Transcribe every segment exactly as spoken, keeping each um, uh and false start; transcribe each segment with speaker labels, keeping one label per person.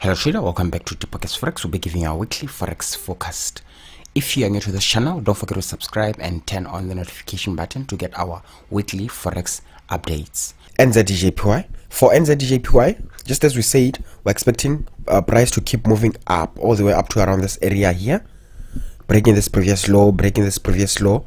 Speaker 1: Hello trader, welcome back to deeppocketsforex. We'll be giving you our weekly forex forecast. If you are new to this channel, don't forget to subscribe and turn on the notification button to get our weekly forex updates. N Z D J P Y. For N Z D J P Y, just as we said, we're expecting uh, price to keep moving up all the way up to around this area here, breaking this previous low, breaking this previous low,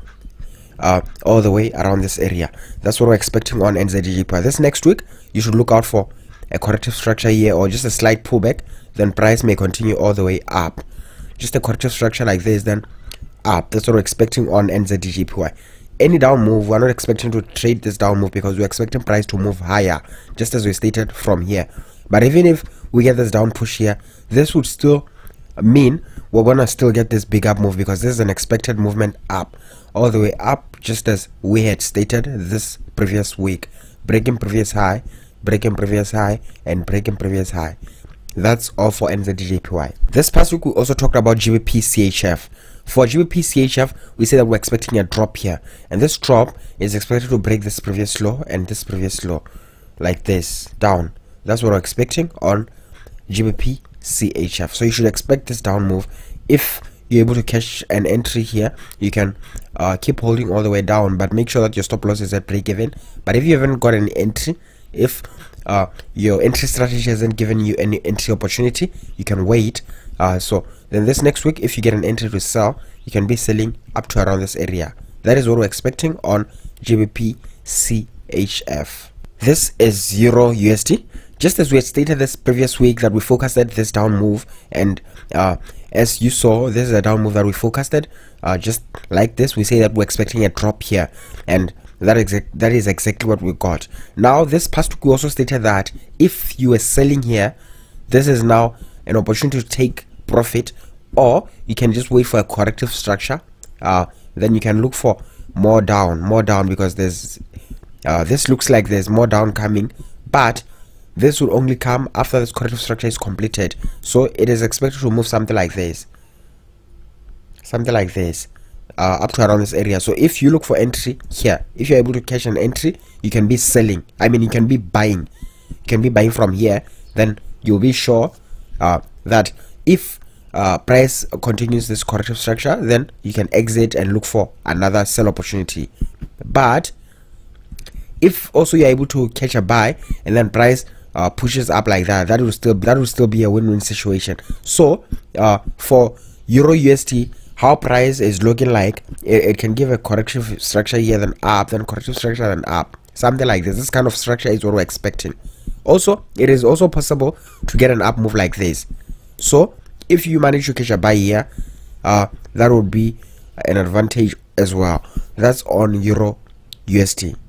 Speaker 1: uh, all the way around this area. That's what we're expecting on N Z D J P Y. This next week, you should look out for a corrective structure here or just a slight pullback. Then price may continue all the way up. Just a corrective structure like this, then up. That's what we're expecting on N Z D J P Y. Any down move, we're not expecting to trade this down move because we're expecting price to move higher, just as we stated from here. But even if we get this down push here, this would still mean we're gonna still get this big up move because this is an expected movement up, all the way up, just as we had stated this previous week. Breaking previous high, breaking previous high, and breaking previous high. That's all for N Z D J P Y. This past week we also talked about G B P C H F. For G B P C H F, we say that we're expecting a drop here, and this drop is expected to break this previous low and this previous low, like this, down. That's what we're expecting on G B P C H F. So you should expect this down move. If you're able to catch an entry here, you can uh, keep holding all the way down, but make sure that your stop loss is at break even. But if you haven't got an entry, if uh, your entry strategy hasn't given you any entry opportunity, you can wait. Uh, so then this next week, if you get an entry to sell, you can be selling up to around this area. That is what we're expecting on G B P C H F. This is Euro U S D. Just as we had stated this previous week that we forecasted this down move, and uh, as you saw, this is a down move that we forecasted. Uh, just like this, we say that we're expecting a drop here, and that exact that is exactly what we got. Now this past week we also stated that if you were selling here, this is now an opportunity to take profit, or you can just wait for a corrective structure. Uh, then you can look for more down, more down because there's uh, this looks like there's more down coming, but this will only come after this corrective structure is completed. So it is expected to move something like this, something like this. Uh, up to around this area. So if you look for entry here, if you're able to catch an entry, you can be selling. I mean, you can be buying. You can be buying from here. Then you'll be sure uh, that if uh, price continues this corrective structure, then you can exit and look for another sell opportunity. But if also you're able to catch a buy and then price uh, pushes up like that, that will still that will still be a win-win situation. So uh, for Euro U S D, how price is looking like, it, it can give a corrective structure here, then up, then corrective structure, then up, something like this. This kind of structure is what we're expecting. Also, it is also possible to get an up move like this. So if you manage to catch a buy here, uh that would be an advantage as well. That's on Euro U S D.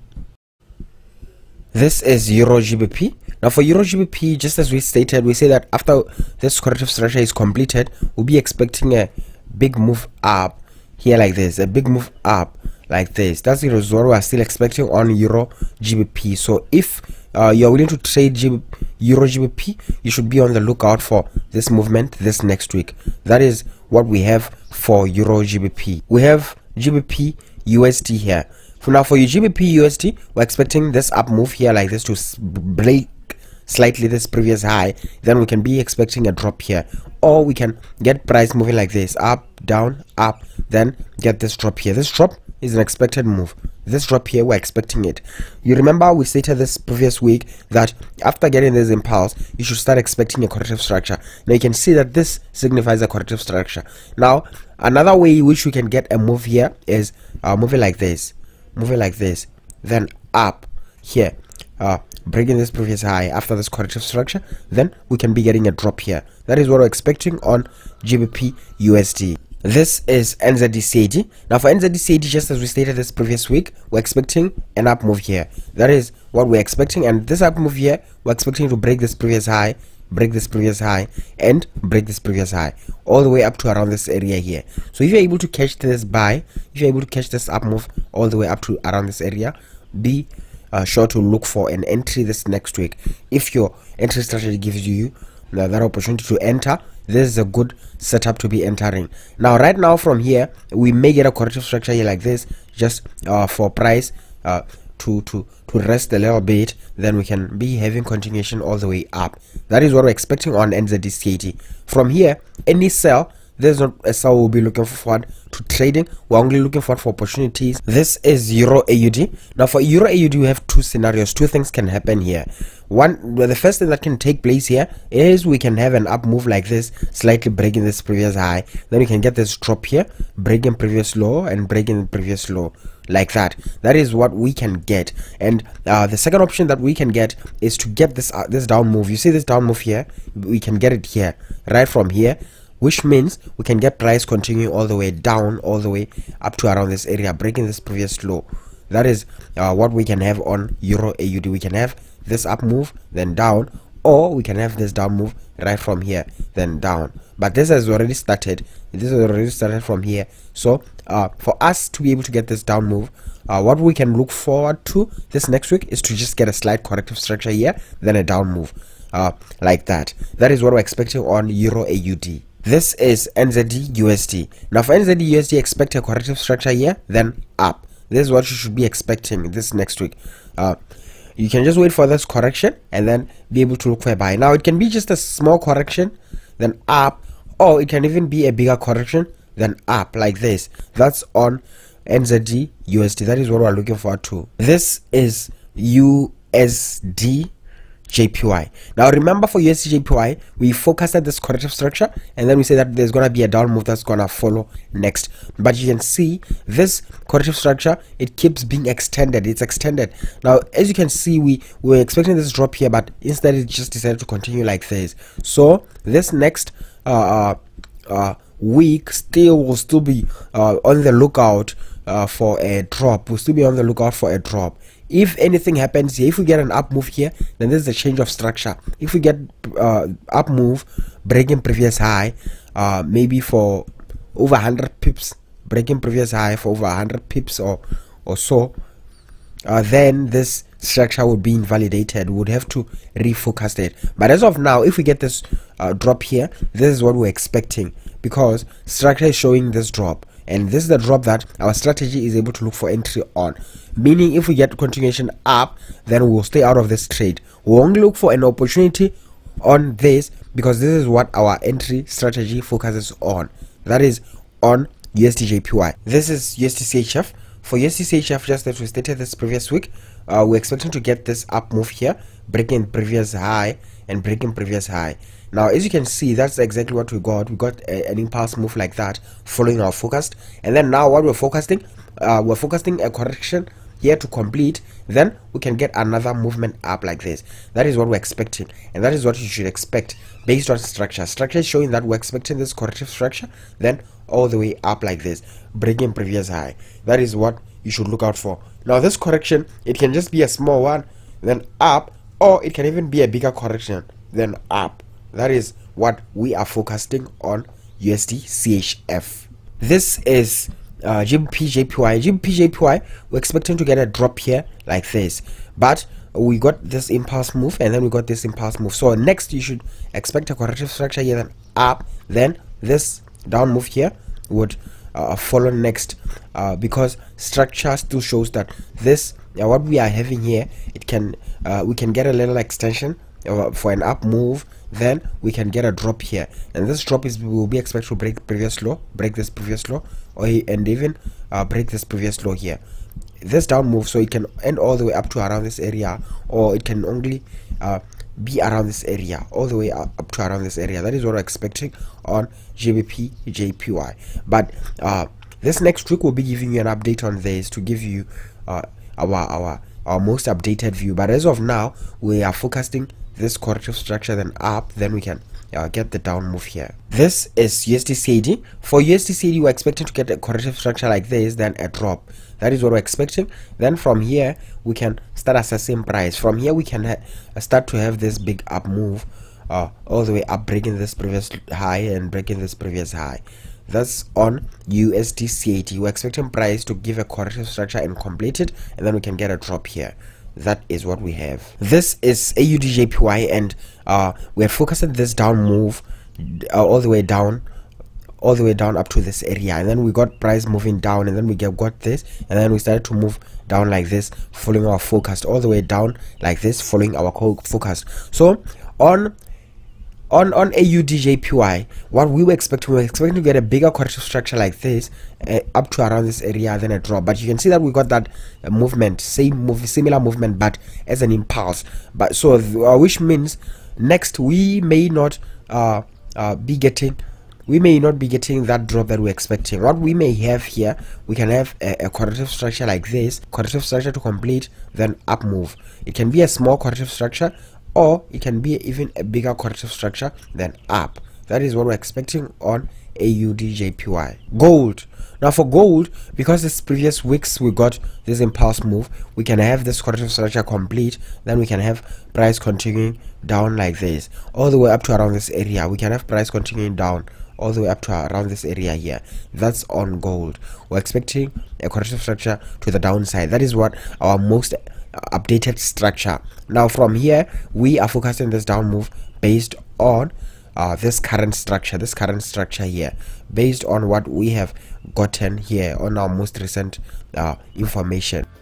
Speaker 1: This is Euro G B P. Now for Euro G B P, just as we stated, we say that after this corrective structure is completed, we'll be expecting a big move up here like this, a big move up like this. That's the result we are still expecting on Euro G B P. So if uh, you're willing to trade G B P, Euro G B P, you should be on the lookout for this movement this next week. That is what we have for Euro G B P. We have G B P U S D here. For now, for your G B P U S D, we're expecting this up move here like this to break slightly this previous high. Then we can be expecting a drop here, or we can get price moving like this, up, down, up, then get this drop here. This drop is an expected move. This drop here, we're expecting it. You remember we stated this previous week that after getting this impulse, you should start expecting a corrective structure. Now you can see that this signifies a corrective structure. Now another way which we can get a move here is uh, moving like this, moving like this, then up here, uh, breaking this previous high after this corrective structure, then we can be getting a drop here. That is what we're expecting on G B P U S D. This is N Z D C A D. Now for N Z D C A D, just as we stated this previous week, we're expecting an up move here. That is what we're expecting, and this up move here, we're expecting to break this previous high, break this previous high, and break this previous high, all the way up to around this area here. So if you're able to catch this buy, if you're able to catch this up move all the way up to around this area, be Uh, sure to look for an entry this next week. If your entry strategy gives you uh, that opportunity to enter, this is a good setup to be entering. Now right now from here, we may get a corrective structure here like this, just uh, for price uh, to to to rest a little bit, then we can be having continuation all the way up. That is what we're expecting on N Z D C A D. From here, any sell, there's not a sell we'll be looking forward to trading. We're only looking forward for opportunities. This is Euro A U D. Now for Euro A U D, we have two scenarios. Two things can happen here. One, well, the first thing that can take place here is we can have an up move like this, slightly breaking this previous high. Then we can get this drop here, breaking previous low and breaking the previous low, like that. That is what we can get. And uh, the second option that we can get is to get this uh, this down move. You see this down move here? We can get it here, right from here, which means we can get price continuing all the way down, all the way up to around this area, breaking this previous low. That is uh, what we can have on Euro A U D. We can have this up move, then down, or we can have this down move right from here, then down. But this has already started. This has already started from here. So uh, for us to be able to get this down move, uh, what we can look forward to this next week is to just get a slight corrective structure here, then a down move, uh, like that. That is what we're expecting on Euro A U D. This is N Z D U S D. Now for N Z D U S D, expect a corrective structure here, then up. This is what you should be expecting this next week. Uh, you can just wait for this correction and then be able to look for a buy. Now it can be just a small correction, then up, or it can even be a bigger correction, then up, like this. That's on N Z D U S D. That is what we're looking for too. This is U S D J P Y. Now remember, for U S D J P Y, we focused at this corrective structure and then we say that there's gonna be a down move that's gonna follow next. But you can see this corrective structure, it keeps being extended. It's extended. Now as you can see, we were expecting this drop here, but instead it just decided to continue like this. So this next uh, uh, uh, week still will still be uh, on the lookout uh, for a drop. We'll still be on the lookout for a drop. If anything happens here, if we get an up move here, then this is a change of structure. If we get uh, up move, breaking previous high, uh, maybe for over one hundred pips, breaking previous high for over one hundred pips or or so, uh, then this structure would be invalidated. We would have to refocus it. But as of now, if we get this uh, drop here, this is what we're expecting, because structure is showing this drop. And this is the drop that our strategy is able to look for entry on. Meaning if we get continuation up, then we'll stay out of this trade. We'll only look for an opportunity on this, because this is what our entry strategy focuses on. That is on U S D J P Y. This is U S D C H F. For U S D C H F, just as we stated this previous week, uh, we're expecting to get this up move here, breaking previous high and breaking previous high. Now as you can see, that's exactly what we got. We got a, an impulse move like that following our focused, and then now what we're focusing, uh, we're focusing a correction here to complete, then we can get another movement up like this. That is what we're expecting, and that is what you should expect based on structure. Structure is showing that we're expecting this corrective structure, then all the way up like this, breaking previous high. That is what you should look out for. Now this correction, it can just be a small one, then up, or it can even be a bigger correction, then up. That is what we are focusing on U S D C H F. This is uh, G B P J P Y. G B P J P Y, we're expecting to get a drop here like this, but we got this impulse move and then we got this impulse move. So next you should expect a corrective structure here, then up, then this down move here would uh, follow next, uh, because structure still shows that this uh, what we are having here, it can uh, we can get a little extension uh, for an up move, then we can get a drop here, and this drop is will be expected to break previous low, break this previous low, or and even uh, break this previous low here. This down move, so it can end all the way up to around this area, or it can only uh, be around this area, all the way up, up to around this area. That is what we're expecting on G B P J P Y. But uh, this next week we'll be giving you an update on this to give you uh, our our our most updated view. But as of now, we are focusing this corrective structure, then up, then we can uh, get the down move here. This is U S D C A D. For U S D C A D, we're expecting to get a corrective structure like this, then a drop. That is what we're expecting. Then from here we can start assessing price. From here we can start to have this big up move, uh, all the way up, breaking this previous high and breaking this previous high. That's on U S D C A D. We're expecting price to give a corrective structure and complete it, and then we can get a drop here. That is what we have. This is A U D J P Y, and uh, we're focusing this down move uh, all the way down all the way down up to this area, and then we got price moving down, and then we get got this, and then we started to move down like this, following our forecast, all the way down like this, following our forecast. So on on on A U D J P Y, what we were expecting, we were expecting to get a bigger corrective structure like this, uh, up to around this area, then a drop. But you can see that we got that uh, movement, same move, similar movement, but as an impulse. But so uh, which means next we may not uh, uh, be getting we may not be getting that drop that we're expecting. What we may have here, we can have a, a corrective structure like this, corrective structure to complete, then up move. It can be a small corrective structure, or it can be even a bigger corrective structure, then up. That is what we're expecting on A U D J P Y. Gold. Now for gold, because this previous weeks we got this impulse move, we can have this corrective structure complete, then we can have price continuing down like this, all the way up to around this area. We can have price continuing down all the way up to around this area here. That's on gold. We're expecting a corrective structure to the downside. That is what our most updated structure. Now from here, we are focusing this down move based on uh, this current structure, this current structure here, based on what we have gotten here on our most recent uh, information.